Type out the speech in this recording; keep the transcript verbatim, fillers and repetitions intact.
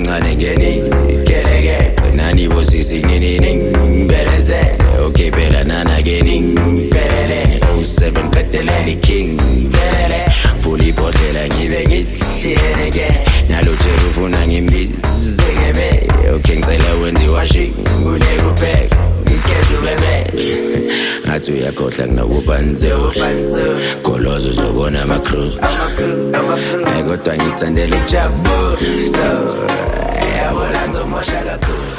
kancane ngeni keleke nani bosisi nini beleze okay phela nana geni belele oh seven petelele king belele puli botela ngibe ngihleleke nalo ufuna ngimlizeke okay ngicela wenzi washi kunekupheka ngikezu bebe ngathi uyakhohlwa kunakubanze golozo uzobona ama crew kodwa ngithandela ijabule so yabona ngizomosha kakhulu